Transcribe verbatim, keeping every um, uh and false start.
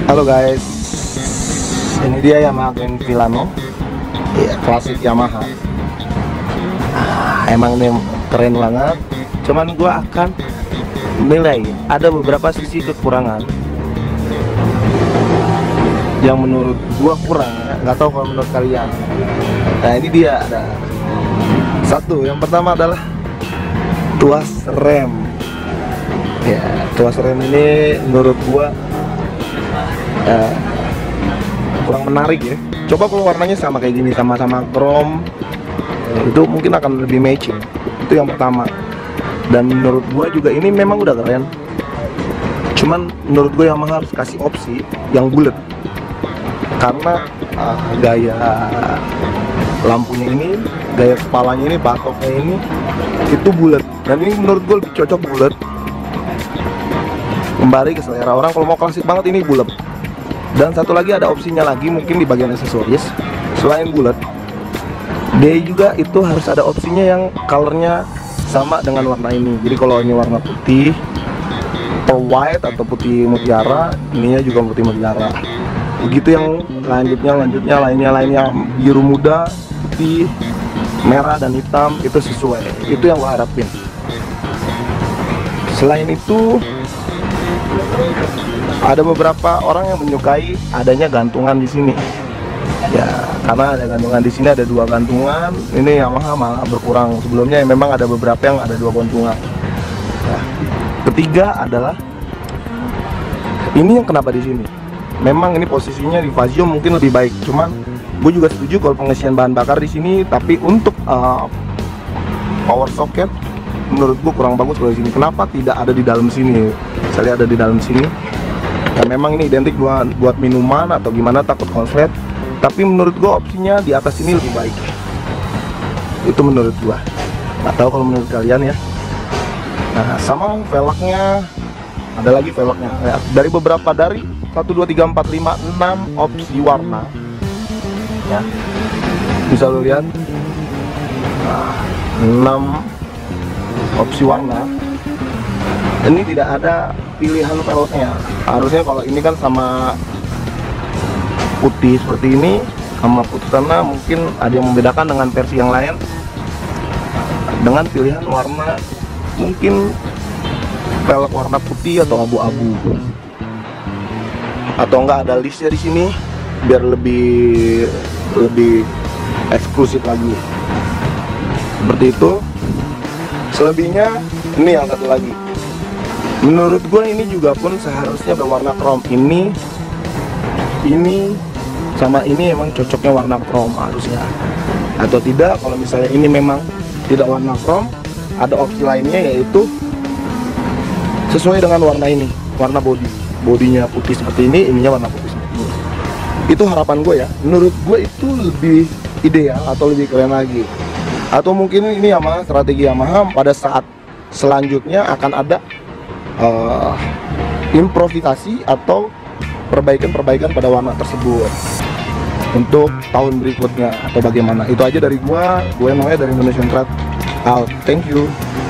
Halo guys, ini dia Yamaha Grand Filano, ya, klasik Yamaha. Ah, emang ini keren banget. Cuman gua akan nilai ada beberapa sisi kekurangan yang menurut gua kurang. Nggak tahu kalau menurut kalian. Nah ini dia ada satu. Yang pertama adalah tuas rem. Ya, tuas rem ini menurut gua Uh, kurang menarik ya. Coba kalau warnanya sama kayak gini, sama-sama chrome, itu mungkin akan lebih matching. Itu yang pertama. Dan menurut gua juga ini memang udah keren. Cuman menurut gua Yamaha harus kasih opsi yang bulat. Karena uh, gaya lampunya ini, gaya kepalanya ini, batoknya ini itu bulat. Dan ini menurut gua lebih cocok bulat. Kembali ke selera orang, kalau mau klasik banget ini bulat. Dan satu lagi ada opsinya lagi mungkin di bagian aksesoris, selain bulat dia juga itu harus ada opsinya yang colornya sama dengan warna ini. Jadi kalau ini warna putih pearl white atau putih mutiara, ininya juga putih mutiara. Begitu yang lanjutnya lanjutnya lainnya lainnya biru muda, putih, merah dan hitam itu sesuai. Itu yang gua harapin. Selain itu ada beberapa orang yang menyukai adanya gantungan di sini. Ya, karena ada gantungan di sini, ada dua gantungan. Ini Yamaha malah berkurang. Sebelumnya memang ada beberapa yang ada dua gantungan. Ya. Ketiga adalah ini yang kenapa di sini. Memang ini posisinya di Fazio mungkin lebih baik. Cuman gue juga setuju kalau pengisian bahan bakar di sini. Tapi untuk uh, power socket menurut gue kurang bagus kalau di sini. Kenapa tidak ada di dalam sini? Saya lihat ada di dalam sini. Ya, memang ini identik buat, buat minuman atau gimana, takut konslet. Tapi menurut gua opsinya di atas ini lebih baik. Itu menurut gua. Nggak tahu kalau menurut kalian ya. Nah, sama velgnya, ada lagi velgnya. Ya, dari beberapa dari satu, dua, tiga, empat, lima, enam opsi warna. Ya, bisa lo lihat. Nah, enam opsi warna. Ini tidak ada pilihan velgnya. Harusnya kalau ini kan sama putih seperti ini, sama putih tanah mungkin ada yang membedakan dengan versi yang lain dengan pilihan warna, mungkin velg warna putih atau abu-abu, atau enggak ada listnya di sini biar lebih lebih eksklusif lagi. Seperti itu. Selebihnya ini yang satu lagi. Menurut gue ini juga pun seharusnya berwarna chrome. Ini ini sama ini emang cocoknya warna chrome harusnya. Atau tidak, kalau misalnya ini memang tidak warna chrome, ada opsi lainnya yaitu sesuai dengan warna ini, warna body. Bodinya putih seperti ini, ininya warna putih seperti ini. Itu harapan gue ya. Menurut gue itu lebih ideal atau lebih keren lagi. Atau mungkin ini Yamaha, strategi Yamaha pada saat selanjutnya akan ada Uh, improvisasi atau perbaikan-perbaikan pada warna tersebut untuk tahun berikutnya atau bagaimana. Itu aja dari gua, gue namanya dari Indonesian Trad out. Thank you.